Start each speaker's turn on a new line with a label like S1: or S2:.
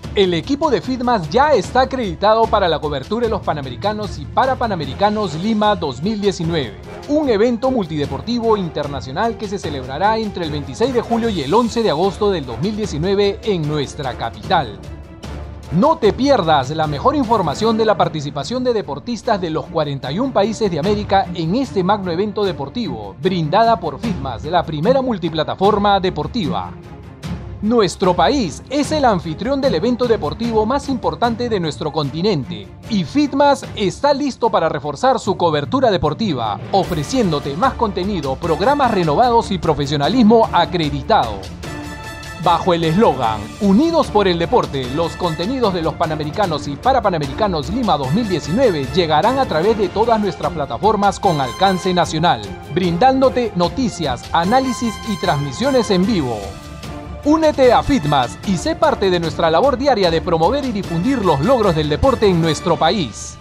S1: El equipo de FITMAS ya está acreditado para la cobertura de los Panamericanos y Parapanamericanos Lima 2019, un evento multideportivo internacional que se celebrará entre el 26 de julio y el 11 de agosto del 2019 en nuestra capital. No te pierdas la mejor información de la participación de deportistas de los 41 países de América en este magno evento deportivo, brindada por FITMAS, la primera multiplataforma deportiva. Nuestro país es el anfitrión del evento deportivo más importante de nuestro continente y FITMAS está listo para reforzar su cobertura deportiva, ofreciéndote más contenido, programas renovados y profesionalismo acreditado. Bajo el eslogan Unidos por el Deporte, los contenidos de los Panamericanos y Parapanamericanos Lima 2019 llegarán a través de todas nuestras plataformas con alcance nacional, brindándote noticias, análisis y transmisiones en vivo. Únete a FITMAS y sé parte de nuestra labor diaria de promover y difundir los logros del deporte en nuestro país.